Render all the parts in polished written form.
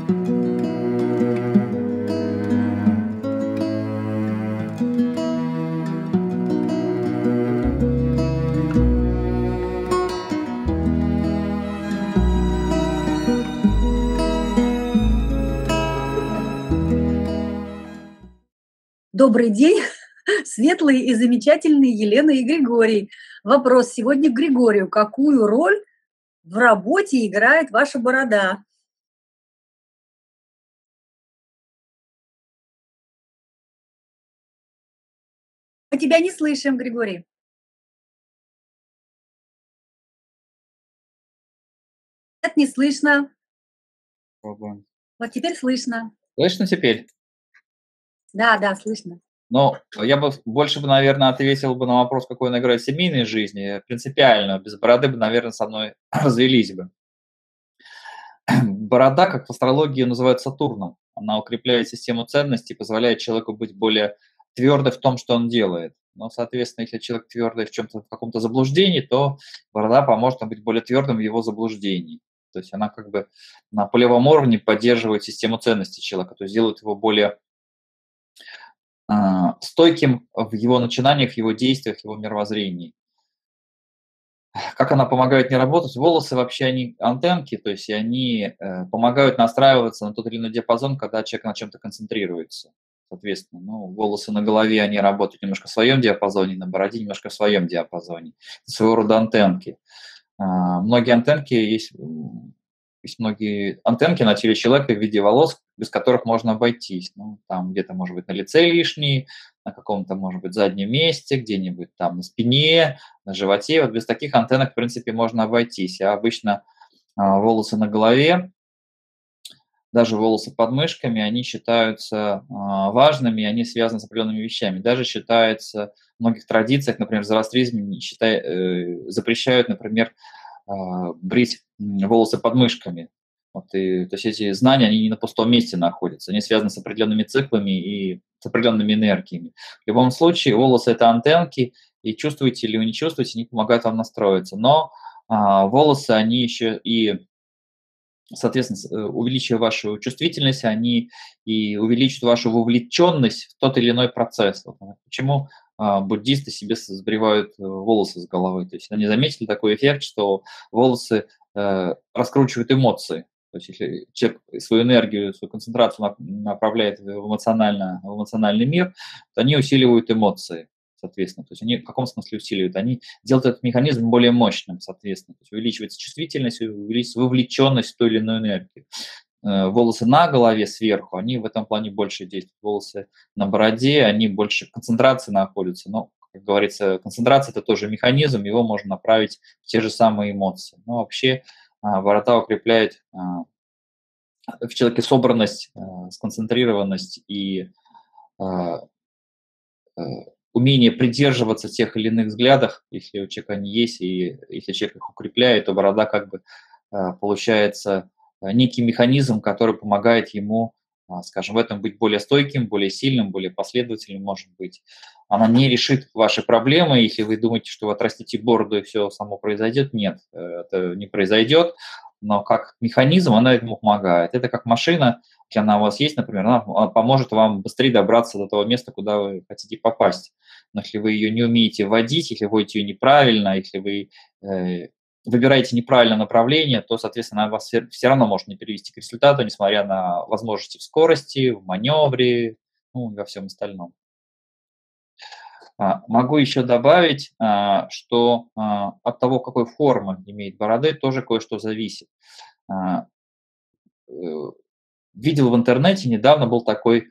Добрый день, светлые и замечательные Елена и Григорий. Вопрос сегодня к Григорию. Какую роль в работе играет ваша борода? Мы тебя не слышим, Григорий. Нет, не слышно. Пробуем. Вот теперь слышно. Слышно теперь? Да, да, слышно. Ну, я бы больше бы, наверное, ответил бы на вопрос, какой он играет в семейной жизни. Принципиально, без бороды бы, наверное, со мной развелись бы. Борода, как в астрологии называют Сатурном. Она укрепляет систему ценностей, позволяет человеку быть более твердым в том, что он делает. Но, соответственно, если человек твердый в чем-то, в каком-то заблуждении, то борода поможет ему быть более твердым в его заблуждении. То есть она как бы на полевом уровне поддерживает систему ценностей человека, то есть делает его более стойким в его начинаниях, в его действиях, в его мировоззрении. Как она помогает не работать? Волосы вообще, они антенки, то есть они помогают настраиваться на тот или иной диапазон, когда человек на чем-то концентрируется. Соответственно, ну, волосы на голове, они работают немножко в своем диапазоне, на бороде немножко в своем диапазоне. Это своего рода антенки. Многие антенки есть многие антенки на теле человека в виде волос, без которых можно обойтись. Ну, там где-то, может быть, на лице лишние, на каком-то, может быть, заднем месте, где-нибудь там на спине, на животе. Вот без таких антеннок, в принципе, можно обойтись. А обычно волосы на голове, даже волосы под мышками, они считаются важными, они связаны с определенными вещами. Даже считается в многих традициях, например, в зороастризме запрещают, например, брить волосы под мышками. Вот, то есть эти знания, они не на пустом месте находятся, они связаны с определенными циклами и с определенными энергиями. В любом случае, волосы – это антенки, и чувствуете или вы не чувствуете, они помогают вам настроиться. Но волосы, они еще и, соответственно, увеличивая вашу чувствительность, они и увеличивают вашу вовлеченность в тот или иной процесс. Вот почему буддисты себе сбривают волосы с головы. То есть они заметили такой эффект, что волосы раскручивают эмоции. То есть если человек свою энергию, свою концентрацию направляет в эмоциональный мир, то они усиливают эмоции, соответственно. То есть они в каком смысле усиливают? Они делают этот механизм более мощным, соответственно. То есть увеличивается чувствительность, увеличивается вовлеченность в ту или иную энергию. Волосы на голове сверху, они в этом плане больше действуют. Волосы на бороде, они больше в концентрации находятся. Но, как говорится, концентрация – это тоже механизм, его можно направить в те же самые эмоции. Но вообще борода укрепляет в человеке собранность, сконцентрированность и умение придерживаться тех или иных взглядов, если у человека они есть, и если человек их укрепляет, то борода как бы получается некий механизм, который помогает ему, скажем, в этом быть более стойким, более сильным, более последовательным, может быть. Она не решит ваши проблемы, если вы думаете, что вы отрастите бороду и все само произойдет. Нет, это не произойдет, но как механизм она этому помогает. Это как машина, если она у вас есть, например, она поможет вам быстрее добраться до того места, куда вы хотите попасть. Но если вы ее не умеете водить, если водите ее неправильно, если вы выбираете неправильное направление, то, соответственно, она вас все равно может не перевести к результату, несмотря на возможности в скорости, в маневре, ну, и во всем остальном. Могу еще добавить, что от того, какой формы имеет бороды, тоже кое-что зависит. Видел в интернете, недавно был такой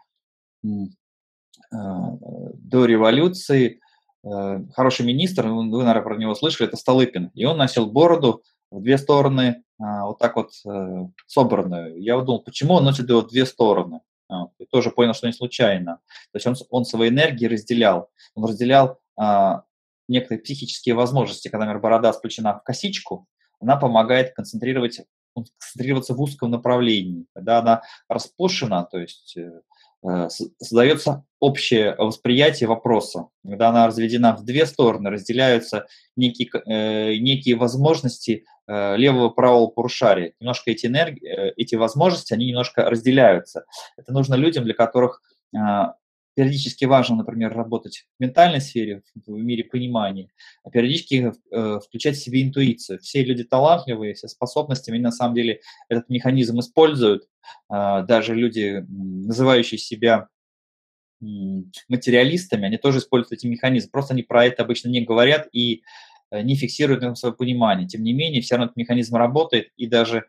до революции хороший министр, вы, наверное, про него слышали, это Столыпин. И он носил бороду в две стороны, вот так вот собранную. Я вот думал, почему он носит ее в две стороны? И тоже понял, что не случайно. То есть он свои энергии разделял. Он разделял некоторые психические возможности. Когда, например, борода сплечена в косичку, она помогает концентрироваться в узком направлении. Когда она распушена, то есть создается общее восприятие вопроса. Когда она разведена в две стороны, разделяются некие возможности левого и правого полушария. Немножко эти энергии, эти возможности, они немножко разделяются. Это нужно людям, для которых периодически важно, например, работать в ментальной сфере, в мире понимания, а периодически включать в себе интуицию. Все люди талантливые, все способности, они на самом деле этот механизм используют. Даже люди, называющие себя материалистами, они тоже используют эти механизмы. Просто они про это обычно не говорят и не фиксируют на свое понимание. Тем не менее, все равно этот механизм работает, и даже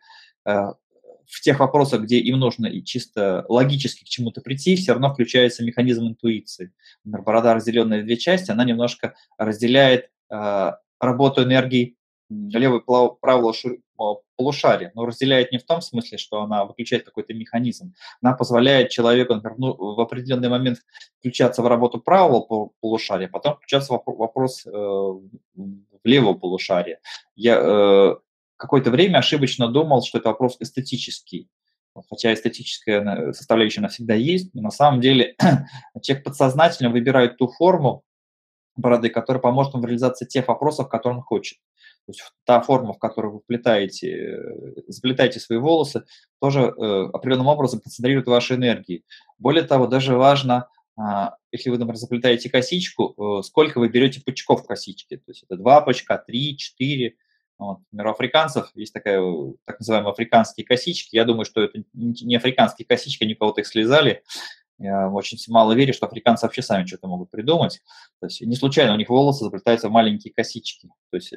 в тех вопросах, где им нужно и чисто логически к чему-то прийти, все равно включается механизм интуиции. Например, борода, разделенная в две части, она немножко разделяет работу энергии левого и правого полушария, но разделяет не в том смысле, что она выключает какой-то механизм. Она позволяет человеку, например, в определенный момент включаться в работу правого полушария, потом включаться в вопрос в левого полушария. Я какое-то время ошибочно думал, что это вопрос эстетический. Хотя эстетическая составляющая она всегда есть, но на самом деле человек подсознательно выбирает ту форму бороды, которая поможет ему в реализации тех вопросов, которые он хочет. То есть та форма, в которую вы заплетаете свои волосы, тоже определенным образом концентрирует ваши энергии. Более того, даже важно, если вы, например, заплетаете косичку, сколько вы берете пучков косички. То есть это 2 пучка, 3, 4. Вот. Например, у африканцев есть такая, так называемые африканские косички. Я думаю, что это не африканские косички, они у кого-то их слезали. Я очень мало верю, что африканцы вообще сами что-то могут придумать. То есть не случайно у них волосы заплетаются в маленькие косички. То есть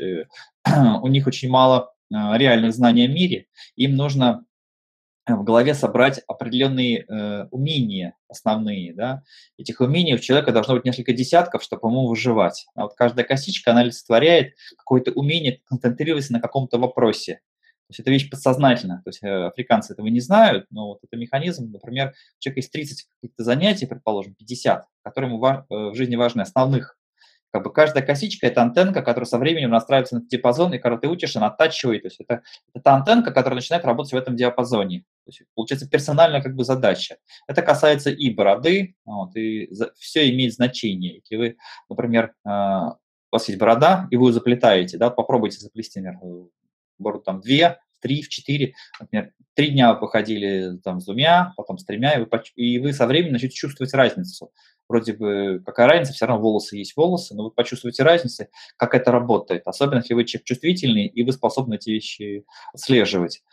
у них очень мало реальных знаний о мире. Им нужно в голове собрать определенные умения основные. Да? Этих умений у человека должно быть несколько десятков, чтобы ему выживать. А вот каждая косичка, она олицетворяет какое-то умение концентрироваться на каком-то вопросе. То есть это вещь подсознательная. То есть африканцы этого не знают, но вот это механизм, например, у человека есть 30 каких-то занятий, предположим, 50, которые ему в жизни важны, основных. Как бы каждая косичка – это антенка, которая со временем настраивается на диапазон, и когда ты учишь, она оттачивает. То есть это та антенка, которая начинает работать в этом диапазоне. То есть получается персональная как бы задача. Это касается и бороды, вот, и все имеет значение. Если вы, например, у вас есть борода, и вы ее заплетаете, да, попробуйте заплести, например, бороду там 2, 3, в 4, например, 3 дня вы походили там с 2, потом с 3, и вы со временем начнете чувствовать разницу. Вроде бы какая разница, все равно волосы есть волосы, но вы почувствуете разницу, как это работает. Особенно, если вы человек чувствительный, и вы способны эти вещи отслеживать.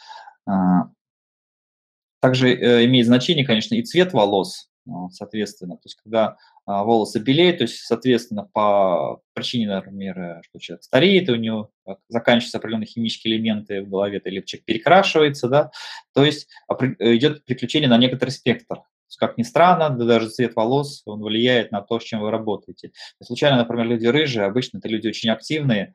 Также имеет значение, конечно, и цвет волос, соответственно. То есть, когда волосы белеют, то есть, соответственно, по причине, например, что человек стареет, и у него заканчиваются определенные химические элементы в голове, либо человек перекрашивается, да, то есть идет переключение на некоторый спектр. То есть, как ни странно, да, даже цвет волос, он влияет на то, с чем вы работаете. Не случайно, например, люди рыжие, обычно это люди очень активные,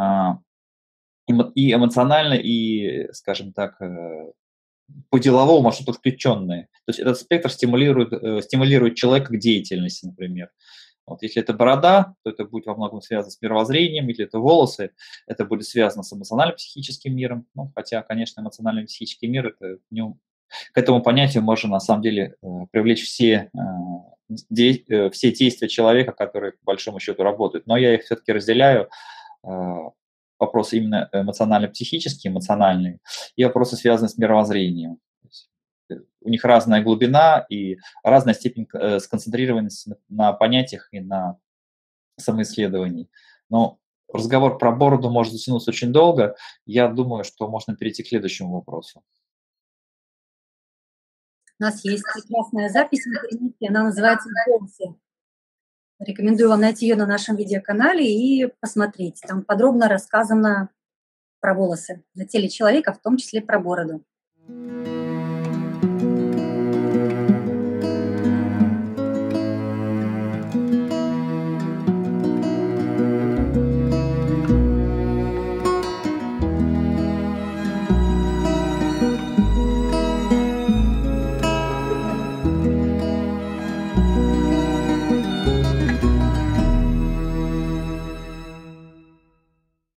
и эмоционально, и, скажем так, по-деловому, а что-то включенные. То есть этот спектр стимулирует человека к деятельности, например. Вот, если это борода, то это будет во многом связано с мировоззрением, если это волосы, это будет связано с эмоционально-психическим миром. Ну, хотя, конечно, эмоционально-психический мир, это, к этому понятию можно на самом деле привлечь все действия человека, которые по большому счету работают. Но я их все-таки разделяю. Вопросы именно эмоционально-психические, эмоциональные, и вопросы, связанные с мировоззрением. У них разная глубина и разная степень сконцентрированности на понятиях и на самоисследовании. Но разговор про бороду может затянуться очень долго. Я думаю, что можно перейти к следующему вопросу. У нас есть прекрасная запись в интернете, она называется «Волосы». Рекомендую вам найти ее на нашем видеоканале и посмотреть. Там подробно рассказано про волосы на теле человека, в том числе про бороду.